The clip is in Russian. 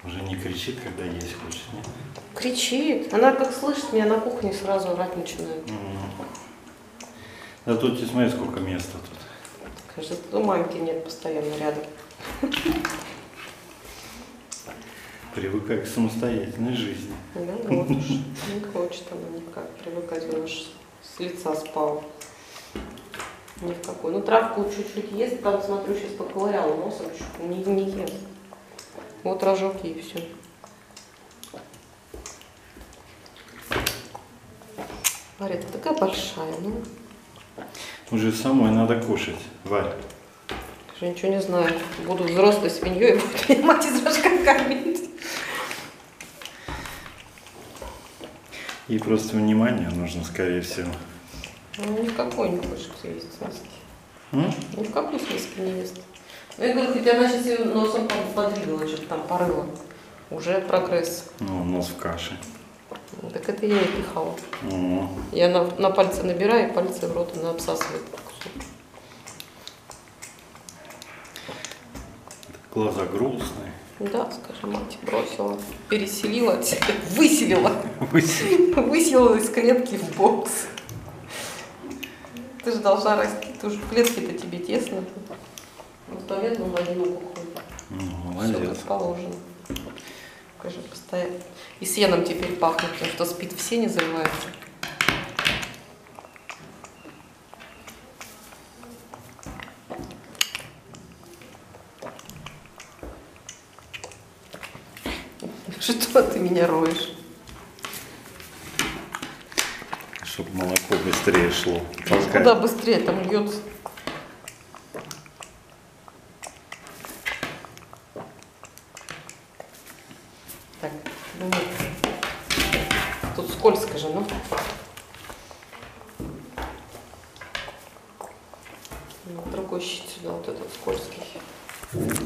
Уже не кричит, когда есть хочет, нет? Кричит. Она как слышит меня на кухне, сразу орать начинает. Да тут, смотри, сколько места тут. Кажется, у мамки нет постоянно рядом. Привыкай к самостоятельной жизни. Да, вот уж. Не хочет она никак привыкать. Он уж с лица спал. Ни в какой. Ну, травку чуть-чуть ест, там, смотрю, сейчас поковыряла носом, чуть не ест. Вот рожок ей все. Варя, ты такая большая, ну. Уже самой надо кушать, Варя. Я ничего не знаю. Буду взрослой свиньей, буду меня мать из рожка кормить. Ей просто внимание нужно, скорее всего. Ну, ни в какой не хочет есть с миски. Ни в какой с миски не ест. Ну, я говорю, хоть она сейчас ее носом подвигала, что-то там порыла. Уже прогресс. Ну, нос в каше. Ну, так это я и пихала. О. Я на пальцы набираю, и пальцы в рот она обсасывает кусок. Глаза грустные. Да, скажи, мать бросила, переселила от себя, выселила. Выселила. Выселила из клетки в бокс. Ты же должна расти, ты уже в клетке-то тебе тесно. Ну, в туалет на могилу уходит. Ну, Все молодец. как положено. Скажи, постоянно. И сеном теперь пахнет, потому что спит в сене, заливается. Что ты меня роешь? Чтобы молоко быстрее шло. Куда быстрее там льется? Так, ну, тут скользко же, ну. Другой щит сюда, вот этот скользкий.